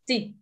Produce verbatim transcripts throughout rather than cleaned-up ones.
Sí.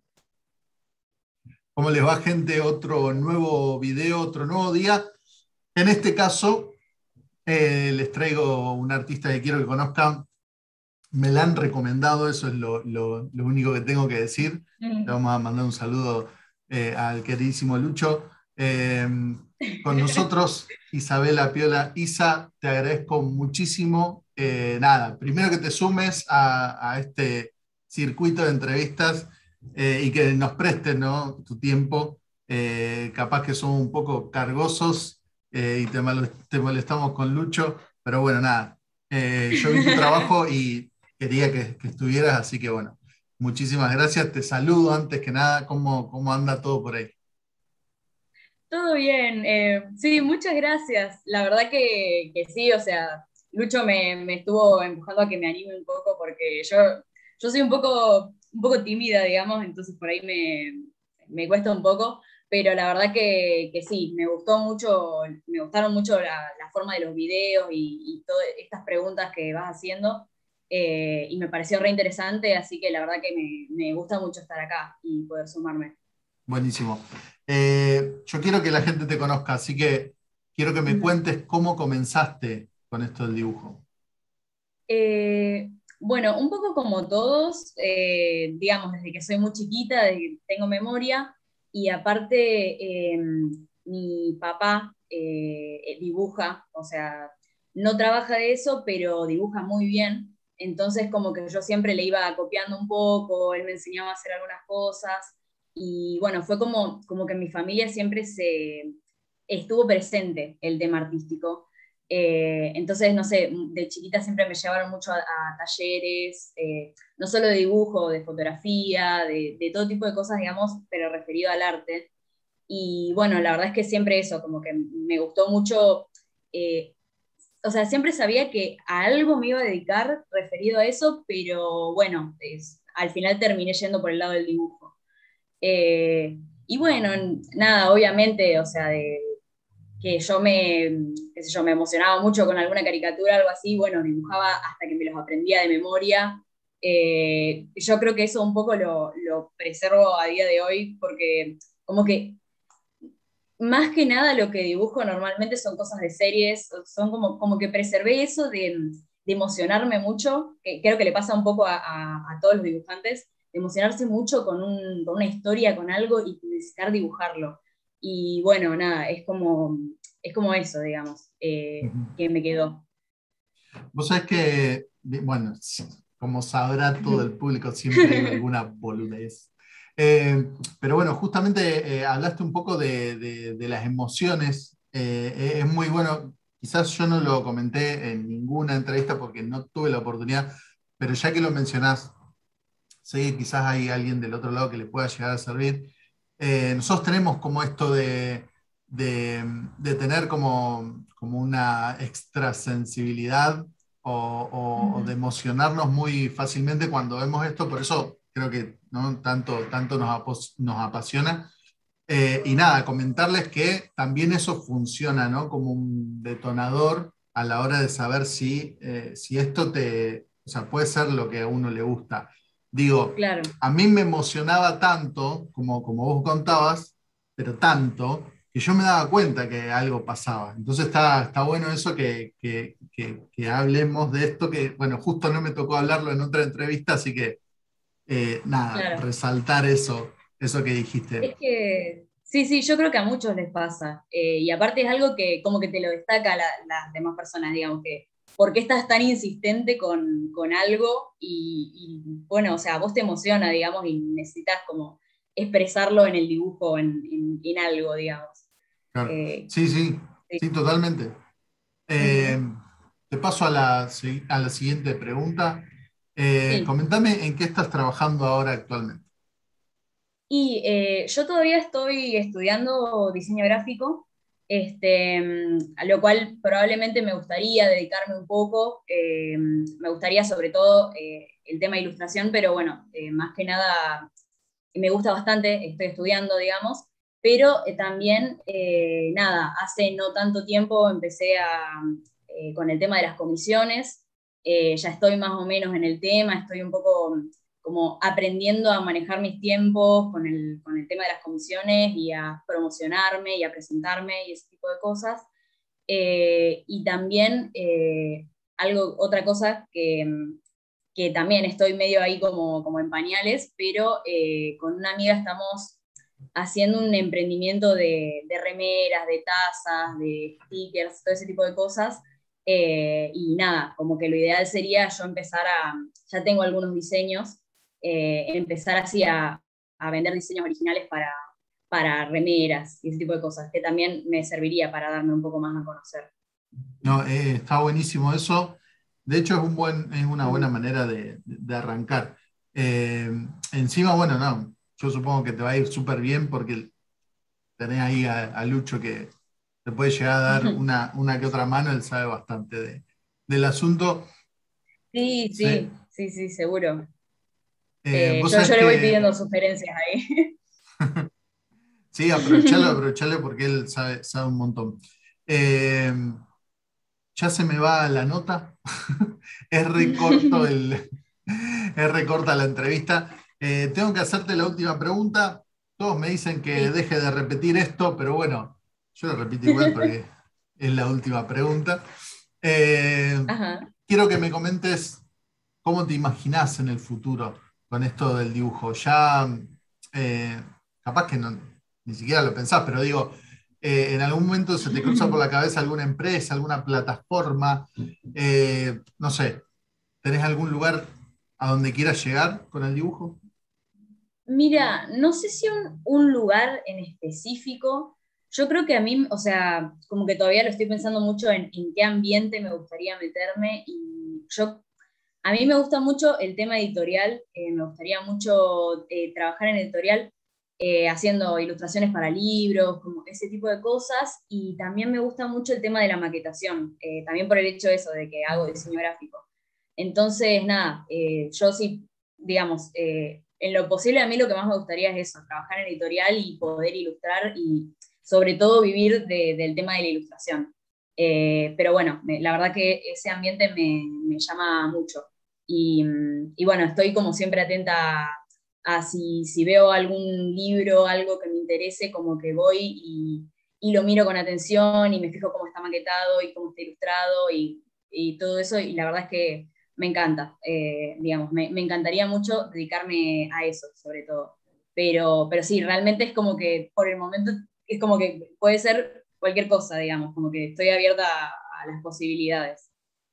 ¿Cómo les va, gente? Otro nuevo video, otro nuevo día. En este caso, eh, les traigo un artista que quiero que conozcan. Me la han recomendado, eso es lo, lo- lo único que tengo que decir. Le Mm. vamos a mandar un saludo eh, al queridísimo Lucho. Eh, con nosotros, Isabela Piola. Isa, te agradezco muchísimo. Eh, nada, primero que te sumes a, a este circuito de entrevistas eh, y que nos prestes, ¿no?, tu tiempo. Eh, capaz que somos un poco cargosos eh, y te, mal- te molestamos con Lucho, pero bueno, nada. Eh, yo vi tu trabajo y quería que, que estuvieras, así que bueno, muchísimas gracias. Te saludo antes que nada. ¿Cómo, cómo anda todo por ahí? Todo bien. Eh, sí, muchas gracias. La verdad que, que sí, o sea, Lucho me, me estuvo empujando a que me anime un poco porque yo, yo soy un poco, un poco tímida, digamos, entonces por ahí me, me cuesta un poco, pero la verdad que, que sí, me gustó mucho, me gustaron mucho la, la forma de los videos y, y todas estas preguntas que vas haciendo, eh, y me pareció re interesante, así que la verdad que me, me gusta mucho estar acá y poder sumarme. Buenísimo. Eh, yo quiero que la gente te conozca, así que quiero que me Ujú. cuentes cómo comenzaste con esto del dibujo. Eh, bueno, un poco como todos, eh, digamos, desde que soy muy chiquita, desde que tengo memoria, y aparte eh, mi papá eh, dibuja, o sea, no trabaja de eso, pero dibuja muy bien, entonces como que yo siempre le iba copiando un poco, él me enseñaba a hacer algunas cosas, y bueno, fue como, como que en mi familia siempre se estuvo presente el tema artístico. Eh, entonces, no sé, de chiquita siempre me llevaron mucho a, a talleres, eh, no solo de dibujo, de fotografía, de, de, todo tipo de cosas, digamos, pero referido al arte. Y bueno, la verdad es que siempre eso, como que me gustó mucho, eh, o sea, siempre sabía que a algo me iba a dedicar referido a eso, pero bueno, es, al final terminé yendo por el lado del dibujo. Eh, y bueno, nada, obviamente, o sea, de, que yo me, qué sé yo, me emocionaba mucho con alguna caricatura o algo así, bueno, dibujaba hasta que me los aprendía de memoria. Eh, yo creo que eso un poco lo, lo preservo a día de hoy, porque como que más que nada lo que dibujo normalmente son cosas de series, son como, como que preservé eso de, de emocionarme mucho, que creo que le pasa un poco a, a, a todos los dibujantes, de emocionarse mucho con, un, con una historia, con algo y necesitar dibujarlo. Y bueno, nada, es como, es como eso, digamos, eh, Ujú. que me quedó. Vos sabés que, bueno, como sabrá todo el público, siempre digo alguna boludez. Eh, pero bueno, justamente eh, hablaste un poco de, de- de las emociones. Eh, es muy bueno, quizás yo no lo comenté en ninguna entrevista porque no tuve la oportunidad, pero ya que lo mencionás, sé que quizás hay alguien del otro lado que le pueda llegar a servir. Eh, nosotros tenemos como esto de, de, de tener como, como una extrasensibilidad o, o- o de emocionarnos muy fácilmente cuando vemos esto, por eso creo que, ¿no?, tanto, tanto nos, apos- nos apasiona. Eh, y nada, comentarles que también eso funciona, ¿no?, como un detonador a la hora de saber si, eh, si esto te, o sea, puede ser lo que a uno le gusta. Digo, Claro, a mí me emocionaba tanto, como, como vos contabas, pero tanto, que yo me daba cuenta que algo pasaba. Entonces está, está bueno eso que, que, que- que hablemos de esto, que bueno, justo no me tocó hablarlo en otra entrevista, así que eh, nada, claro. resaltar eso, eso que dijiste. Es que, sí, sí, yo creo que a muchos les pasa. Eh, y aparte es algo que como que te lo destaca la- las demás personas, digamos, que ¿por qué estás tan insistente con, con algo? Y, y, bueno, o sea, vos te emociona, digamos, y necesitas como expresarlo en el dibujo, en, en, en algo, digamos. Claro. Eh, Sí, sí, sí. sí, totalmente. Eh, Ujú. te paso a la, si- a la siguiente pregunta. Eh, Sí. comentame en qué estás trabajando ahora actualmente. Y eh, yo todavía estoy estudiando diseño gráfico, este, mm, a lo cual probablemente me gustaría dedicarme un poco. Eh, me gustaría sobre todo eh, el tema de ilustración, pero bueno, eh, más que nada me gusta bastante, estoy estudiando, digamos, pero eh, también, eh, nada, hace no tanto tiempo empecé a, eh, con el tema de las comisiones. Eh, ya estoy más o menos en el tema, estoy un poco como aprendiendo a manejar mis tiempos con el, con el tema de las comisiones y a promocionarme y a presentarme y ese tipo de cosas. Eh, y también eh, algo, otra cosa que, que también estoy medio ahí como, como en pañales, pero eh, con una amiga estamos haciendo un emprendimiento de, de remeras, de tazas, de stickers, todo ese tipo de cosas. Eh, y nada, como que lo ideal sería yo empezar a, ya tengo algunos diseños, eh, empezar así a, a vender diseños originales para, para remeras y ese tipo de cosas, que también me serviría para darme un poco más a conocer. No, eh, está buenísimo eso. De hecho, es, un buen, es una buena Mm. manera de, de arrancar. Eh, Encima, bueno, no, yo supongo que te va a ir súper bien porque tenés ahí a, a Lucho que te puede llegar a dar una, una que otra mano, él sabe bastante de- del asunto. Sí, Sí. sí, sí, sí, seguro. Eh, Eh, vos yo, sabés yo le voy que pidiendo sugerencias ahí. sí, aprovechalo, aprovechalo porque él sabe, sabe un montón. Eh, ya se me va la nota. Es recorto el, es recorta la entrevista. Eh, tengo que hacerte la última pregunta. Todos me dicen que Sí. deje de repetir esto, pero bueno, yo lo repito igual porque es la última pregunta. Eh, Ajá. Quiero que me comentes cómo te imaginás en el futuro con esto del dibujo. Ya, eh, capaz que no, ni siquiera lo pensás, pero digo, eh, en algún momento se te cruza por la cabeza alguna empresa, alguna plataforma, eh, no sé, ¿tenés algún lugar a donde quieras llegar con el dibujo? Mira, no sé si un, un lugar en específico. Yo creo que a mí, o sea, como que todavía lo estoy pensando mucho en, en qué ambiente me gustaría meterme y yo, a mí me gusta mucho el tema editorial, eh, me gustaría mucho eh, trabajar en editorial, eh, haciendo ilustraciones para libros, como ese tipo de cosas, y también me gusta mucho el tema de la maquetación, eh, también por el hecho de eso, de que hago diseño gráfico. Entonces, nada, eh, yo sí, digamos, eh, en lo posible a mí lo que más me gustaría es eso, trabajar en editorial y poder ilustrar y sobre todo vivir de, del tema de la ilustración. Eh, pero bueno, me, la verdad que ese ambiente me, me llama mucho. Y, y, bueno, estoy como siempre atenta a, a si, si, veo algún libro, algo que me interese, como que voy y, y, lo miro con atención y me fijo cómo está maquetado y cómo está ilustrado y, y todo eso. Y la verdad es que me encanta, eh, digamos, me, me, encantaría mucho dedicarme a eso, sobre todo. Pero, pero sí, realmente es como que por el momento es como que puede ser cualquier cosa, digamos, como que estoy abierta a, a las posibilidades.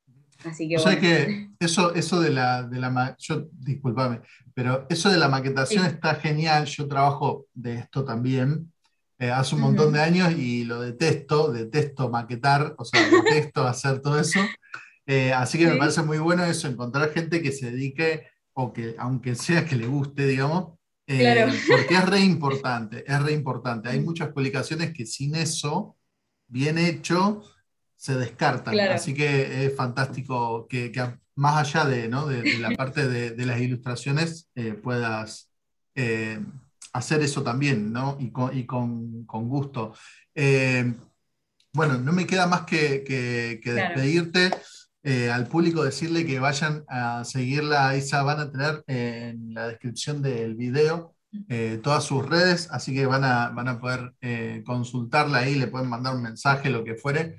Así que O sea bueno. que eso, eso de la, de la ma- yo, discúlpame, pero eso de la maquetación Sí. está genial. Yo trabajo de esto también, eh, hace un Uh montón de -huh. años y lo detesto, detesto maquetar, o sea, detesto hacer todo eso. Eh, así que me Sí, parece muy bueno eso, encontrar gente que se dedique, o que, aunque sea que le guste, digamos, claro. eh, porque es re importante, es re importante. Hay muchas publicaciones que sin eso, bien hecho, se descartan. Así Claro, que es fantástico que, que a- más allá de, ¿no? de, de la parte de, de las ilustraciones, eh, puedas eh, hacer eso también, ¿no? Y con, y con, con gusto. Eh, bueno, no me queda más que, que- que claro. despedirte. Eh, al público decirle que vayan a seguirla. Isa, van a tener eh, en la descripción del video eh, todas sus redes, así que van a, van a poder eh, consultarla ahí, le pueden mandar un mensaje, lo que fuere.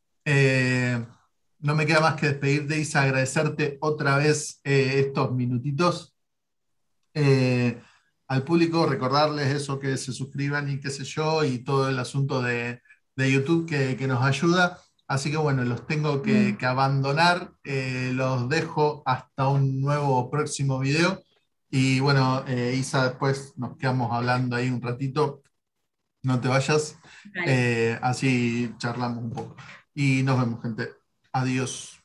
Eh, no me queda más que despedirte, Isa, agradecerte otra vez eh, estos minutitos. Eh, Al público recordarles eso, que se suscriban y qué sé yo, y todo el asunto de, de YouTube que, que nos ayuda. Así que bueno, los tengo que, que abandonar, eh, los dejo hasta un nuevo próximo video. Y bueno, eh, Isa, después nos quedamos hablando ahí un ratito, no te vayas, Vale. eh, así charlamos un poco. Y nos vemos, gente. Adiós.